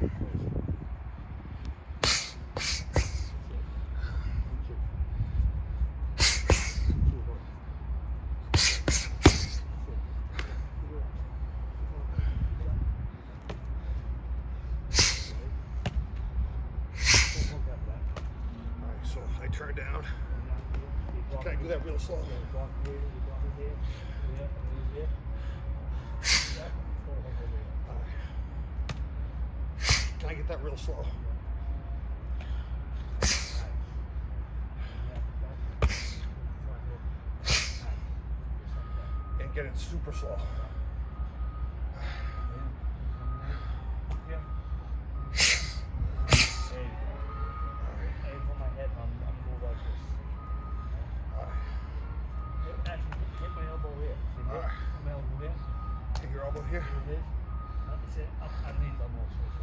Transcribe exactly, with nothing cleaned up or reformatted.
So I turn down. Try to do that real slow. Can I get that real slow? And get it super slow. Take your elbow here. That's it. Underneath almost.